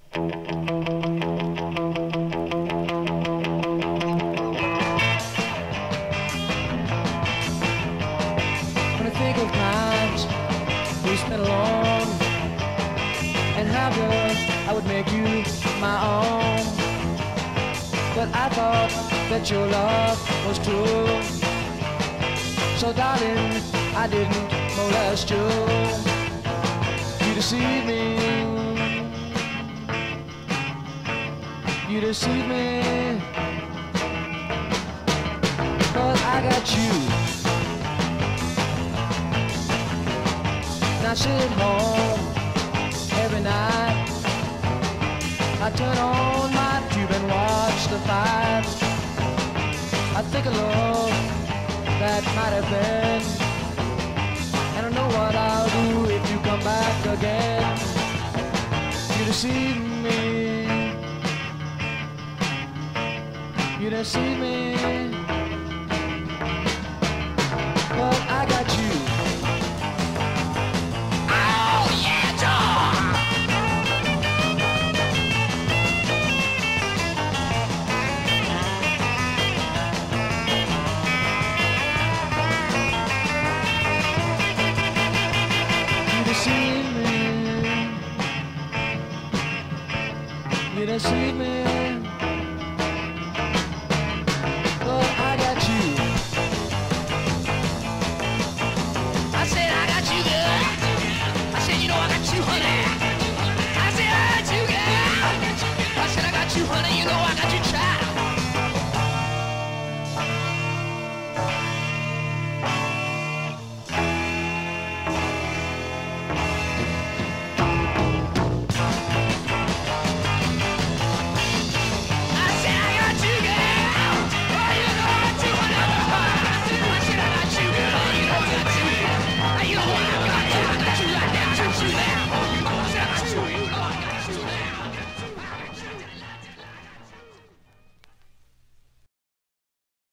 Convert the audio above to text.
When I think of times we spent alone and how good I would make you my own, but I thought that your love was true. So darling, I didn't molest you. You deceived me. You deceived me. But I got you. And I sit at home every night. I turn on my tube and watch the fight. I think of love that might have been, and I know what I'll do if you come back again. You deceive me. You deceive me. But I got you. You deceive me.